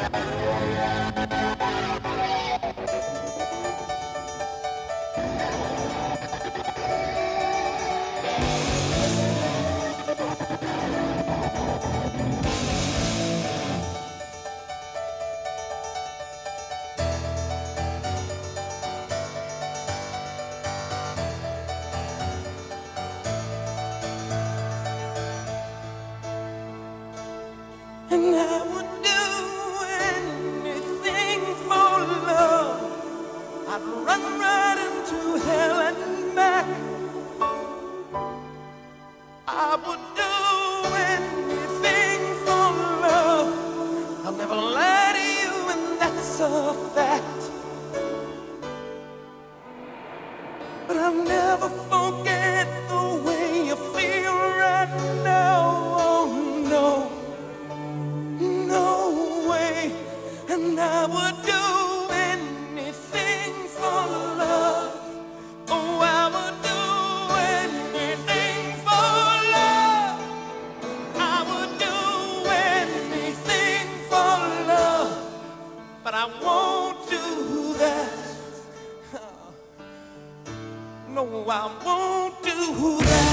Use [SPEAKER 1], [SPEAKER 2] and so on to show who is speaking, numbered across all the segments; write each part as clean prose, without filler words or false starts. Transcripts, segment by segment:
[SPEAKER 1] And I would do anything for love. I'd run right into hell and back. I would do anything for love. I'll never lie to you, and that's a fact. But I'll never forget the way you feel right now. Oh no. And I would do anything for love. Oh, I would do anything for love. I would do anything for love. But I won't do that. No, I won't do that.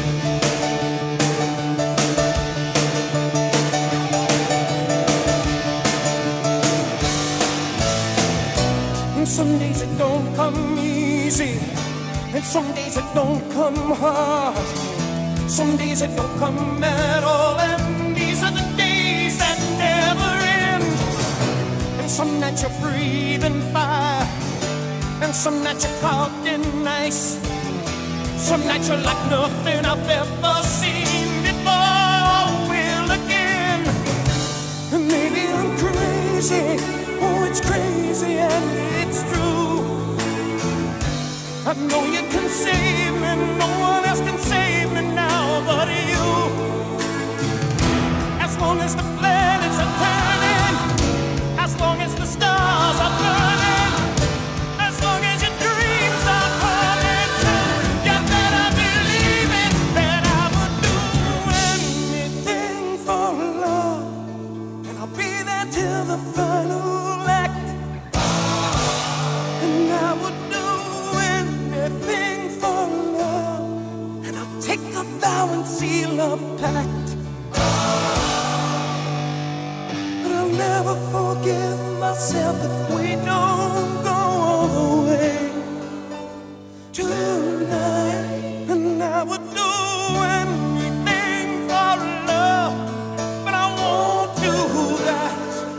[SPEAKER 1] Some days it don't come easy, and some days it don't come hard. Some days it don't come at all, and these are the days that never end. And some nights you're breathing fire, and some nights you're caught in ice. Some nights you're like nothing I've ever seen before or will again. And maybe I'm crazy. Oh, it's crazy and it's true. I know you can save me, no one else can save me now but you. As long as the planets are turning, as long as the stars are burning, as long as your dreams are coming true, you better believe it, that I would do anything for love. And I'll be there till the final. I would do anything for love, and I'll take a vow and seal a pact. But I'll never forgive myself if we don't go all the way tonight. And I would do anything for love, but I won't do that.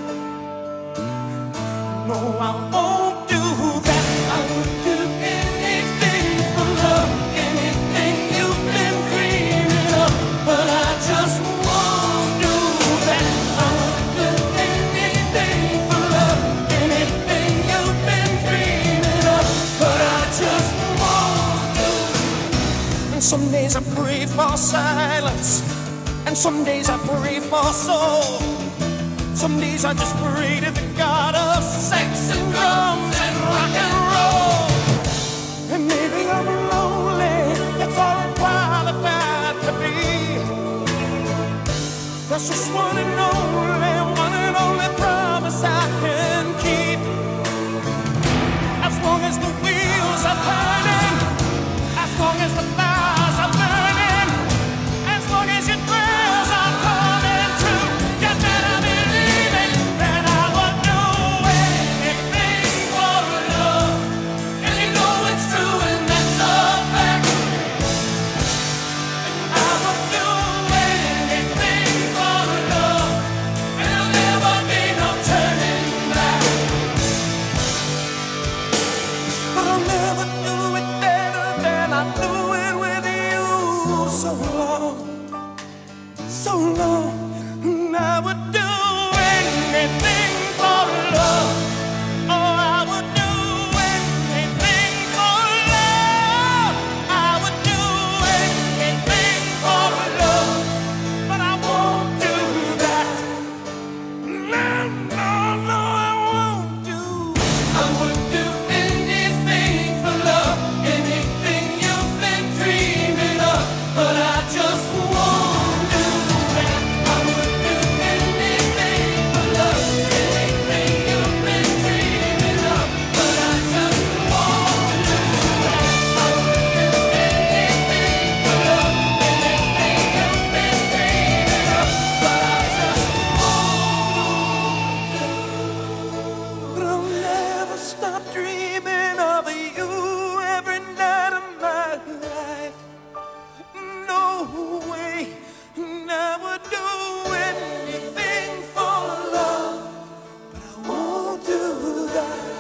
[SPEAKER 1] No, I won't do that. I would do anything for love, anything you've been dreaming of, but I just won't do that. I would do anything for love, anything you've been dreaming of, but I just won't do that. And some days I pray for silence, and some days I pray for soul. Some days I just pray to the God of sex and drums and rock and roll. And maybe I'm lonely, that's all I'm qualified to be. That's just one and only promise I can keep. As long as the wheels are turning, as long as the fires are burning, as long as your prayers are coming true, you better believe it, that I would do anything for love. And you know it's true, and that's a fact. And I would do anything for love. stop dreaming of you every night of my life. No way, never do anything for love, but I won't do that.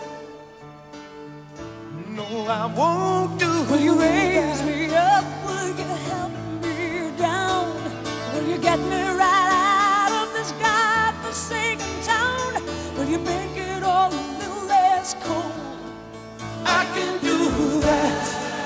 [SPEAKER 1] No, I won't do that. Will you raise me up? Will you help me down? Will you get me right out of this godforsaken town? Will you make it all a little less cold? I can do that.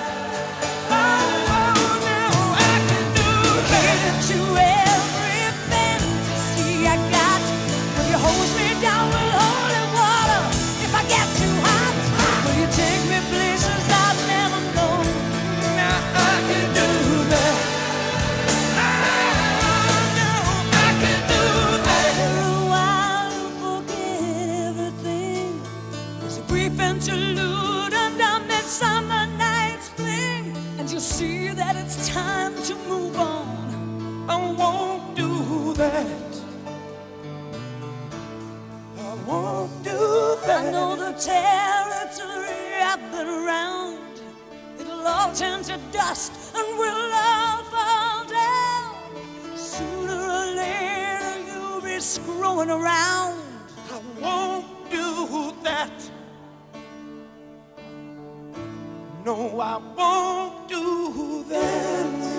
[SPEAKER 1] Oh, no, I can do that. Into every fantasy I got. Will you hold me down with holy water if I get too hot? Will you take me places I've never known? Now I can do that. Oh, no, I can do that. After a while you forget everything. There's a brief interlude under Midsummer Night's Fling, and you see that it's time to move on. I won't do that. I won't do that. I know the territory I've been around. It'll all turn to dust and we'll all fall down. Sooner or later you'll be screwing around. I won't do that. No, I won't do that.